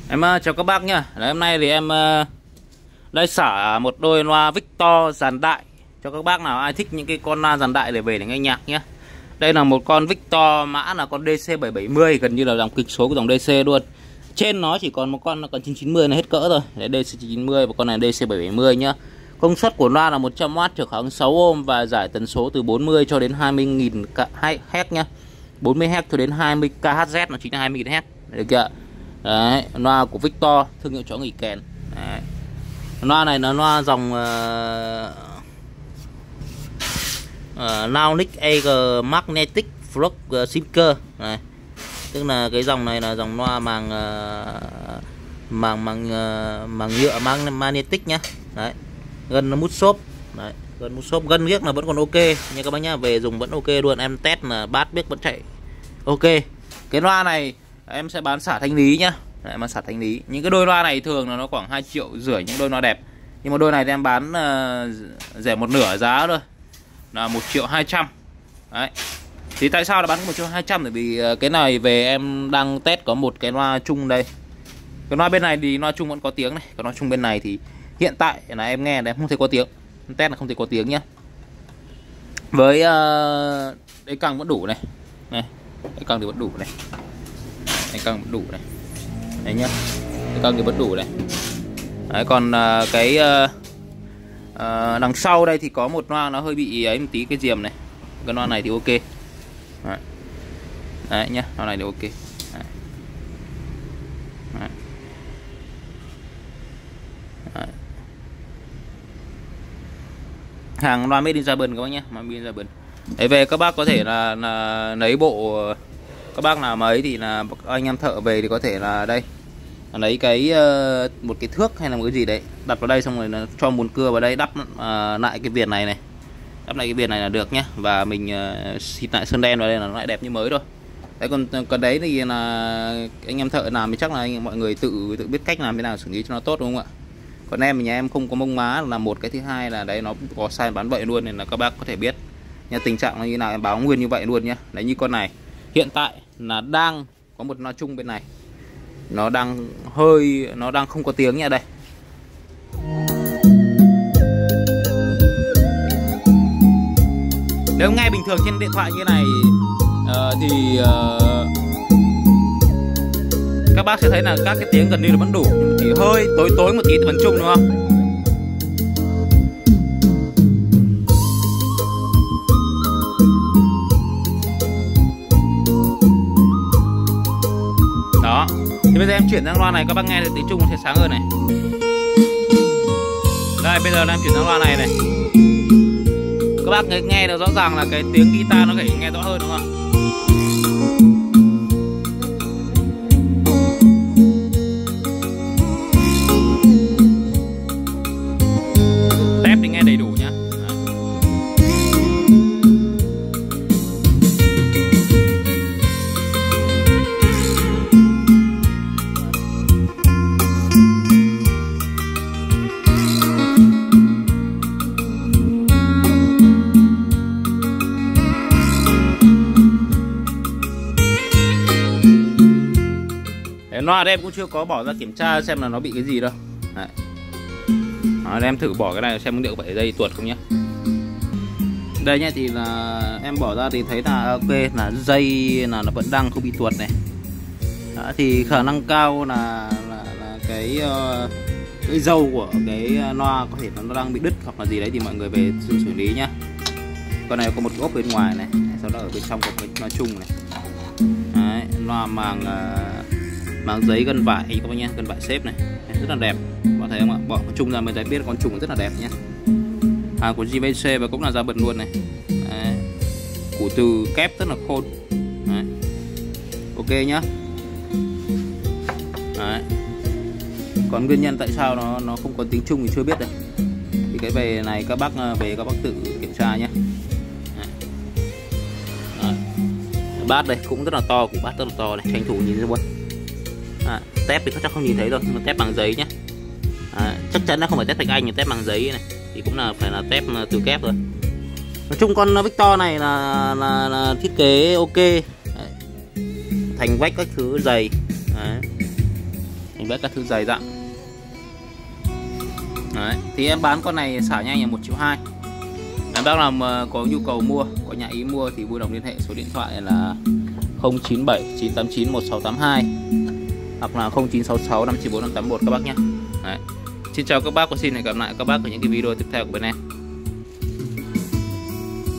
Em chào các bác nhá. Đấy, hôm nay thì em đây xả một đôi loa Victor dàn đại cho các bác nào ai thích những cái con loa dàn đại để về để nghe nhạc nhá. Đây là một con Victor mã là con DC770, gần như là dòng kịch số của dòng DC luôn. Trên nó chỉ còn một con là con 990 là hết cỡ rồi. Đấy, DC990 và con này DC770 nhá. Công suất của loa là 100W, trở kháng 6 ohm và giải tần số từ 40 cho đến 20.000 Hz nhá. 40 Hz cho đến 20 kHz, nó chính là 20.000 Hz. Được chưa? Đấy, loa của Victor, thương hiệu chó nghỉ kèn. Đấy. Loa này là loa dòng Naonic AG Magnetic Frog Sinker. Đấy. Tức là cái dòng này là dòng loa màng nhựa magnetic nhá. Đấy. Gân mút xốp. Đấy, gân mút xốp, gân ghiếc là vẫn còn ok nha các bác nhá, về dùng vẫn ok luôn. Em test là bass biết vẫn chạy ok. Cái loa này em sẽ bán xả thanh lý nhá. Đấy, mà xả thanh lý. Những cái đôi loa này thường là nó khoảng 2,5 triệu những đôi loa đẹp. Nhưng mà đôi này thì em bán rẻ một nửa giá thôi, là 1.200.000. Đấy. Thì tại sao là bán 1.200.000? Bởi vì cái này về em đang test có một cái loa chung đây. Cái loa bên này thì loa chung vẫn có tiếng này. Cái loa chung bên này thì hiện tại là em nghe là em không thấy có tiếng. Em test là không thấy có tiếng nhá. Với đây căng vẫn đủ này. Này, đây căng thì vẫn đủ này. Đây căng vẫn đủ này. Đấy nhá. Đây căng thì vẫn đủ này. Đấy, còn cái đằng sau đây thì có một loa nó hơi bị ấy một tí, cái diềm này. Cái loa này thì ok. Đấy, đấy nhá, loa này thì ok. Đấy. Đấy. Đấy. Hàng loa made in Japan các bác nhé, made in Japan. Đấy, về các bác có thể là lấy bộ, các bác nào mà ấy thì là anh em thợ về thì có thể là đây lấy cái một cái thước hay là một cái gì đấy đặt vào đây, xong rồi là cho mùn cưa vào đây, đắp lại cái viền này này, đắp lại cái viền này là được nhé. Và mình xịt lại sơn đen vào đây là nó lại đẹp như mới rồi. Đấy, còn đấy thì là anh em thợ làm thì chắc là mọi người tự biết cách làm thế nào xử lý cho nó tốt, đúng không ạ? Còn em thì nhà em không có mông má là một, cái thứ hai là đấy nó có sai bán vậy luôn, nên là các bác có thể biết nha, tình trạng nó như nào em báo nguyên như vậy luôn nhé. Đấy, như con này hiện tại là đang có một loa chung bên này, nó đang không có tiếng nha. Đây nếu nghe bình thường trên điện thoại như này thì các bác sẽ thấy là các cái tiếng gần như là vẫn đủ, nhưng chỉ hơi tối một tí thì vẫn chung, đúng không? Đó. Thì bây giờ em chuyển sang loa này, các bác nghe được tiếng chung sẽ sáng hơn này. Đây, bây giờ em chuyển sang loa này này. Các bác nghe được rõ ràng là cái tiếng guitar nó phải nghe rõ hơn, đúng không? Tép thì nghe đầy đủ nhá. Loa đây em cũng chưa có bỏ ra kiểm tra xem là nó bị cái gì đâu. Đấy. Đó, em thử bỏ cái này xem liệu phải dây tuột không nhé. Đây nhé, thì là em bỏ ra thì thấy là ok, là dây là nó vẫn đang không bị tuột này. Đó, thì khả năng cao là cái dâu của cái loa có thể nó đang bị đứt hoặc là gì đấy, thì mọi người về xử lý nhá. Con này có một ốp bên ngoài này, sau đó ở bên trong có cái loa chung này. Đấy, loa màng giấy gân vải các bác nhé, gân vải xếp này rất là đẹp, bạn thấy không ạ? Bỏ chung ra mới thấy biết con chung rất là đẹp nhé. Hàng của JVC và cũng là Japan luôn này. Đấy. Củ từ kép rất là khôn. Đấy. Ok nhá. Đấy. Còn nguyên nhân tại sao nó không có tiếng chung thì chưa biết được. Thì cái về này các bác tự kiểm tra nhé. Bát đây cũng rất là to, củ bát rất là to này, tranh thủ nhìn ra luôn. Tép thì chắc không nhìn thấy đâu, nhưng mà tép bằng giấy nhé. Chắc chắn nó không phải tép thạch anh, nhưng tép bằng giấy này thì cũng là phải là tép từ kép rồi. Nói chung con Victor này là thiết kế ok. Đấy. Thành vách các thứ dày. Đấy. Mình vét các thứ dày dặn. Đấy, thì em bán con này xả nhanh là 1,2 triệu. Em bác nào mà có nhu cầu mua, có nhà ý mua thì vui lòng liên hệ số điện thoại là 097 989 1682 hoặc là 0966 594 581 các bác nhé. Đấy. Xin chào các bác và xin hẹn gặp lại các bác ở những cái video tiếp theo của bên em.